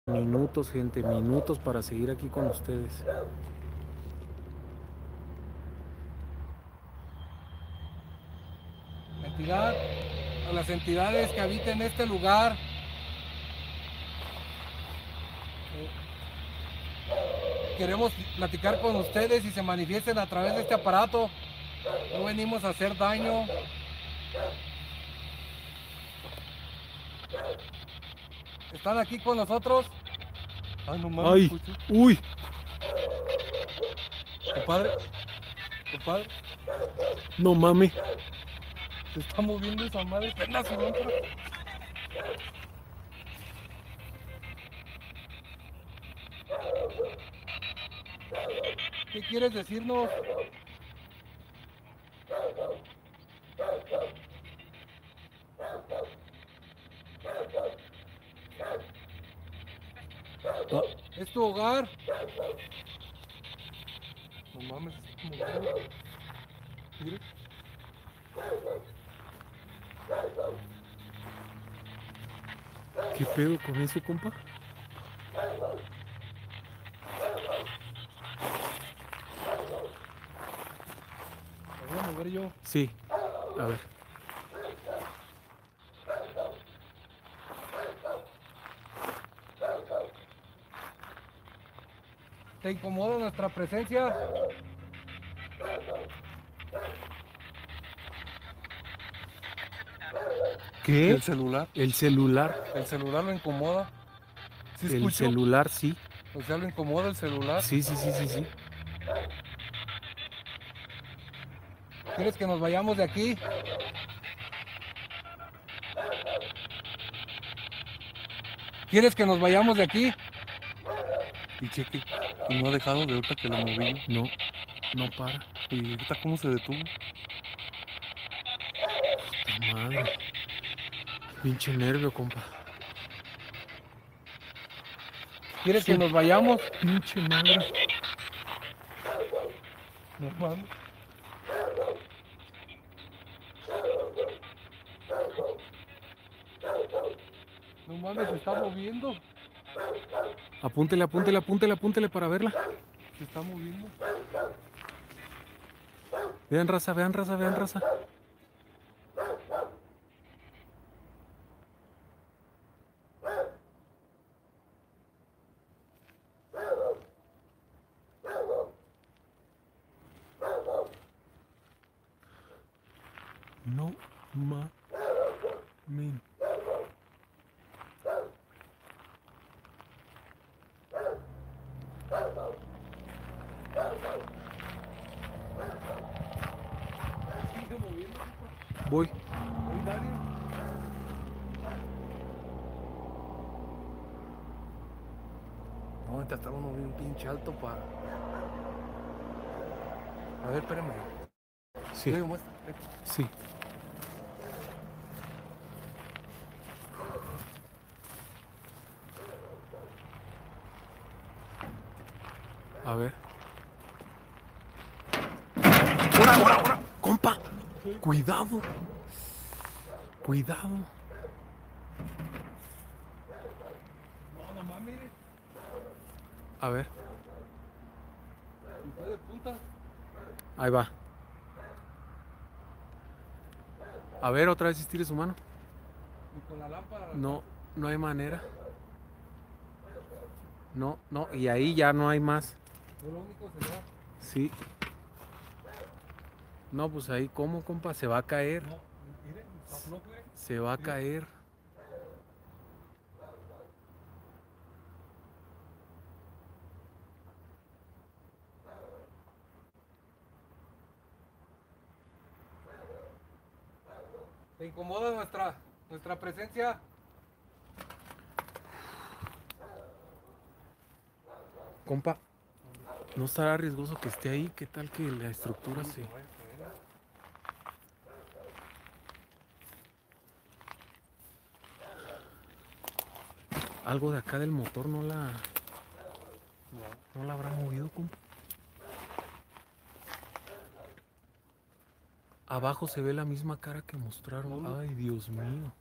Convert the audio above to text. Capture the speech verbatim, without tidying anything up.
Minutos, gente, minutos para seguir aquí con ustedes. Entidad, a las entidades que habiten este lugar, eh, queremos platicar con ustedes y se manifiesten a través de este aparato. No venimos a hacer daño. ¿Están aquí con nosotros? Ay, no mames, ¡Ay! escucho. ¡Uy! Compadre, compadre, No mames. se está moviendo esa madre. Prenda su lámpara. ¿Qué quieres decirnos? Ah, ¿Es tu hogar? No mames, se está moviendo. Mire. ¿qué pedo con eso, compa? Me voy a mover yo. Sí, a ver. ¿Te incomoda nuestra presencia? ¿Y el ¿Qué? celular? El celular. ¿El celular lo incomoda? ¿Sí El escucho? celular, sí. O sea, lo incomoda el celular. Sí, sí, sí, sí, sí. ¿Quieres que nos vayamos de aquí? ¿Quieres que nos vayamos de aquí? Y cheque, y no ha dejado de ahorita que lo moví. No, no para. Y ahorita cómo se detuvo. ¡Ta madre! Pinche nervio, compa. ¿Quieres que Su nos vayamos? pinche madre. No mames. No mames, se está moviendo. Apúntele, apúntele, apúntele, apúntele para verla. Se está moviendo. Vean raza, vean raza, vean raza. No mames. Sigue moviendo. Voy. Oye, dale. No, ahorita estaba uno bien pinche alto para. A ver, espérame. Sí, Oye, muestra. sí. A ver. ¡Ora, ora, ora! ¡Compa! ¡Cuidado! ¡Cuidado! No, no mames. A ver. ¿Y fue de punta? Ahí va. A ver, otra vez estire su mano. Y con la lámpara. No, no hay manera. No, no, y ahí ya no hay más. Lo único sería. Sí. No, pues ahí, ¿cómo, compa? Se va a caer. No, mire, está flojo, eh. Se va a Mire. caer. ¿Te incomoda nuestra, nuestra presencia? Compa, ¿no estará riesgoso que esté ahí? ¿Qué tal que la estructura se... Algo de acá del motor no la... No la habrá movido, compa. Abajo se ve la misma cara que mostraron. Ay, Dios mío.